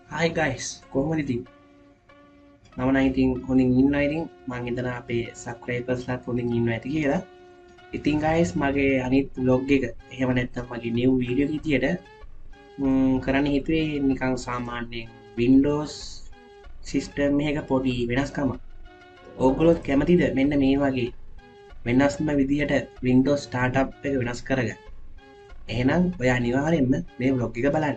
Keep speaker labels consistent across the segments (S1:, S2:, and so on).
S1: Hi guys, කොහොමද ඉතින්? මම නම් ඉතින් හොඳින් ඉන්නවා ඉතින් මං හිතනවා අපේ subscribersලාත් හොඳින් ඉන්නවා ඇති කියලා. ඉතින් guys මගේ අනිත් vlog එක එහෙම නැත්නම් මගේ new video විදියට කරන්න හිතුවේ නිකන් සාමාන්‍යයෙන් Windows system එකක පොඩි වෙනස්කමක්. ඕගොල්ලෝ කැමතිද මෙන්න මේ වගේ වෙනස්ම විදියට Windows startup එක වෙනස් කරගන්න? එහෙනම් ඔයා අනිවාර්යෙන්ම මේ vlog එක බලන්න.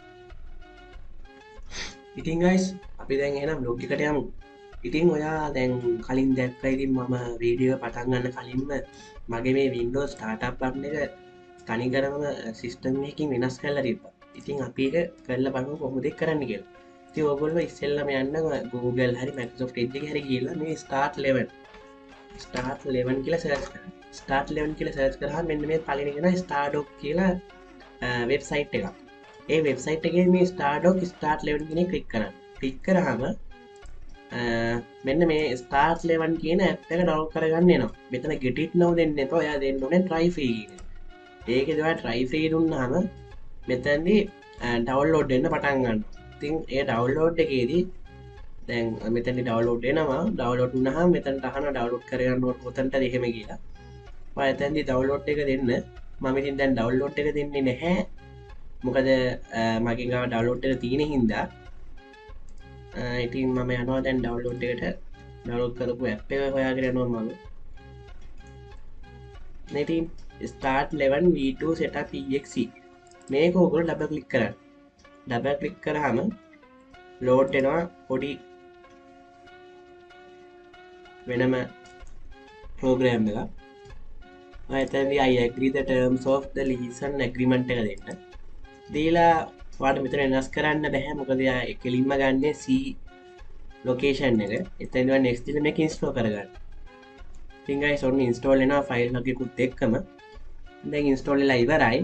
S1: ඉතින් guys අපි දැන් එහෙනම් vlog එකට යමු. ඉතින් ඔයා දැන් කලින් දැක්ක ඉතින් මම වීඩියෝ පටන් ගන්න කලින්ම මගේ මේ Windows startup button එක තනිකරම සිස්ටම් එකකින් වෙනස් කරලා තිබ්බා. ඉතින් අපි ඒක කරලා බලමු කොහොමද ඒක කරන්න කියලා. ඉතින් ඔයගොල්ලෝ ඉස්සෙල්ලාම යන්න Google හරි Microsoft Edge එකේ හරි ගිහලා මේ start 11 කියලා සර්ච් කරන්න. start 11 කියලා සර්ච් කරාම මෙන්න මේ පළවෙනි එක stardock කියලා වෙබ්සයිට් එකක්. ඒ වෙබ්සයිට් එකේ මේ stardock start 11 කියන එක ක්ලික් කරන්න. ක්ලික් කරාම මෙන්න මේ ස්ටාර්ට් 11 කියන ඇප් එක ඩවුන්ලෝඩ් කරගන්න එනවා. මෙතන get it now දෙන්න එපා. ඔයා දෙන්න ඕනේ try free කියන. ඒකේ ඔයා try free දුන්නාම මෙතනදී ඩවුන්ලෝඩ් වෙන්න පටන් ගන්නවා. ඉතින් ඒ ඩවුන්ලෝඩ් එකේදී දැන් මෙතනදී ඩවුන්ලෝඩ් වෙනවා. ඩවුන්ලෝඩ් වුණාම මෙතනට අහන ඩවුන්ලෝඩ් කරගන්න ඕන කොතනටද එහෙම කියලා. ඔයා එතනදී ඩවුන්ලෝඩ් එක දෙන්න. මම ඉතින් දැන් ඩවුන්ලෝඩ් එක දෙන්නේ නැහැ. මොකද මගේ ගාව ඩවුන්ලෝඩ් එක තියෙන හින්දා ඉතින් මම යනවා දැන් ඩවුන්ලෝඩ් එකට ඩවුන්ලෝඩ් කරපු ඇප් එක හොයාගෙන යනවා මම. ඉතින් start 11 v2 setup exe මේක ඔයගොල්ලෝ ඩබල් ක්ලික් කරන්න. ඩබල් ක්ලික් කරාම ලෝඩ් වෙනවා පොඩි වෙනම ප්‍රෝග්‍රෑම් එකක්. ඔය එතනදී I agree the terms of the license agreement එක දෙන්න. දීලා වාට මෙතන වෙනස් කරන්න බැහැ මොකද යා කෙලින්ම ගන්න C ලොකේෂන් එක. එතනදී next දීලා මේක ඉන්ස්ටෝල් කරගන්න. ඉතින් guys ඔන්න ඉන්ස්ටෝල් වෙනවා ෆයිල් එකකුත් එක්කම. දැන් ඉන්ස්ටෝල් වෙලා ඉවරයි.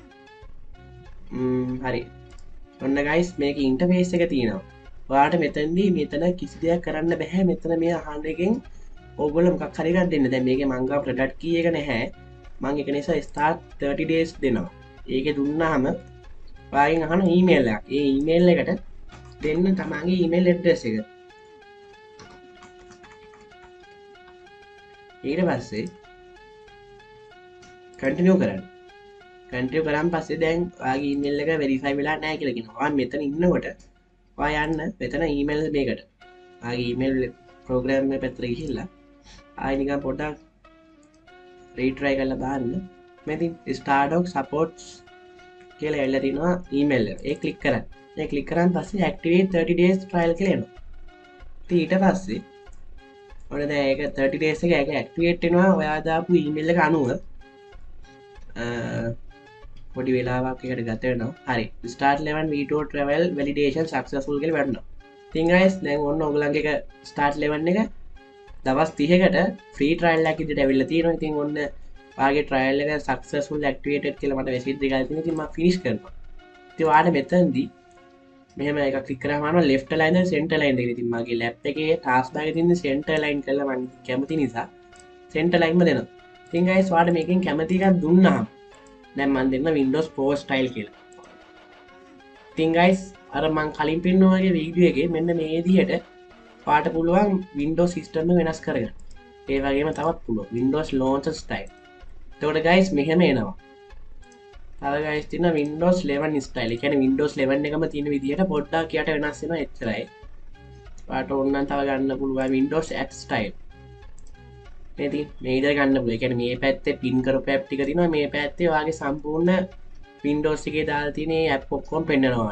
S1: හරි. ඔන්න guys මේකේ ඉන්ටර්ෆේස් එක තියෙනවා. ඔයාලට මෙතනදී මෙතන කිසි දෙයක් කරන්න බැහැ. මෙතන මේ අහන්න එකෙන් ඕගොල්ලෝ මොකක් හරි එකක් දෙන්න. දැන් මේකේ මං ගාව ප්‍රොඩක්ට් කී එක නැහැ. මං ඒක නිසා start 30 days දෙනවා. ඒකේ දුන්නාම ඔයාගෙන් අහන ඊමේල් එකක්. ඒ ඊමේල් එකට දෙන්න තමන්ගේ ඊමේල් ඇඩ්‍රස් එක. ඊට පස්සේ කන්ටිනියු කරන්න. කන්ටිනියු කරාන් පස්සේ දැන් ඔයාගේ ඊමේල් එක වෙරිෆයි වෙලා නැහැ කියලා කියනවා. ඔයා මෙතන ඉන්නකොට ඔයා යන්න මෙතන ඊමේල් මේකට. ඔයාගේ ඊමේල් ප්‍රෝග්‍රෑම් එක පැත්තට ගිහිල්ලා ආයෙ නිකන් පොඩ්ඩක් රීට්‍රයි කරලා බලන්න. මෙතන stardock supports කියලා එල්ල තිනවා ඊමේල් එක. ඒ ක්ලික් කරන්න. ඒ ක්ලික් කරාන් පස්සේ activate 30 days trial කියලා එනවා. ඉතින් ඊට පස්සේ ඔන්න දැන් ඒක 30 days එක ඒක ඇක්ටිවේට් වෙනවා ඔයා දාපු ඊමේල් එක අනුව. පොඩි වෙලාවක් එකට ගත වෙනවා. හරි. start 11 v2 travel validation successful කියලා වැටෙනවා. ඉතින් guys දැන් ඔන්න ඔයගලන්ගේ එක start 11 එක දවස් 30කට free trial එකක් ඉදිරියට ඇවිල්ලා තියෙනවා. ඉතින් ඔන්න ඔයාගේ trial එක successful activated කියලා මට message දෙකක් තියෙනවා. ඉතින් මම finish කරනවා. ඉතින් ඔයාලට මෙතනදී මෙහෙම එකක් ක්ලික් කරාම left align center align එකේ ඉතින් මගේ ලැප් එකේ task bar එකේ තියෙන center align කරලා මම කැමති නිසා center align දෙනවා. ඉතින් guys ඔයාලට මේකෙන් කැමති එකක් දුන්නාම දැන් මම දෙන්න Windows Pro style කියලා. ඉතින් guys අර මම කලින් පෙන්නුවා වගේ වීඩියෝ එකේ මෙන්න මේ විදිහට ඔයාලට පුළුවන් Windows system එක වෙනස් කරගන්න. ඒ වගේම තවත් පුළුවන් Windows launcher style. එතකොට guys මෙහෙම එනවා. තව guys තියෙනවා Windows 11 style. ඒ කියන්නේ Windows 11 එකම තියෙන විදිහට පොඩ්ඩක් යට වෙනස් වෙනවා එච්චරයි. ඔයාලට ඕන නම් තව ගන්න පුළුවන් Windows App style. මේ විදිහට ගන්න පුළුවන්. ඒ කියන්නේ මේ පැත්තේ පින් කරපු app ටික තියෙනවා. මේ පැත්තේ ඔයාගේ සම්පූර්ණ Windows එකේ දාලා තියෙන app ඔක්කොම පෙන්නනවා.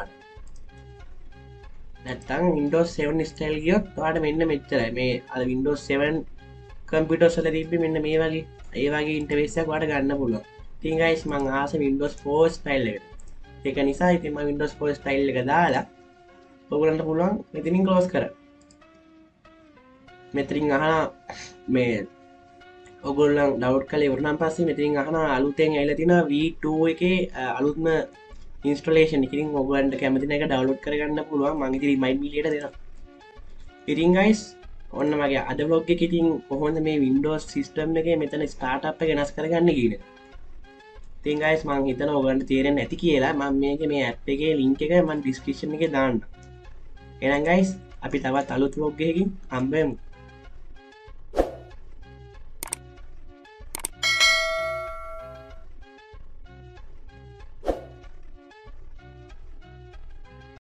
S1: නැත්තම් Windows 7 style ගියොත් ඔයාලට මෙන්න මෙච්චරයි. මේ අර Windows 7 කම්පියුටර්ස් වල තිබ්බේ මෙන්න මේ වගේ ඒ වගේ ඉන්ටර්ෆේස් එකක් ඔයාලට ගන්න පුළුවන්. ඉතින් guys මම ආසේ Windows 4 style එකට. ඒක නිසා ඉතින් මම Windows 4 style එක දාලා ඔයගොල්ලන්ට පුළුවන් මෙතනින් close කරන්න. මෙතනින් අහන මේ ඔයගොල්ලන් ඩවුන්ලෝඩ් කරලා ඉවරනම් පස්සේ මෙතනින් අහන අලුතෙන් ඇවිල්ලා තියෙන V2 එකේ අලුත්ම ඉන්ස්ටලේෂන් එක. ඉතින් ඔයගොල්ලන්ට කැමති නැක ඩවුන්ලෝඩ් කරගන්න පුළුවන්. මම ඉතින් රිමයින්ඩ් මීලියට දෙනවා. ඉතින් guys ඔන්න මගේ අද vlog එකේ ඉතින් කොහොමද මේ Windows system එකේ මෙතන startup එක වෙනස් කරගන්නේ කියන එක. ඉතින් guys මම හිතනවා ඔයගලන්ට තේරෙන්නේ නැති කියලා මම මේකේ මේ app එකේ link එක මම description එකේ දාන්නම්. එනංගයිස් අපි තවත් අලුත් ලෝග්ගයකින් හම්බෙමු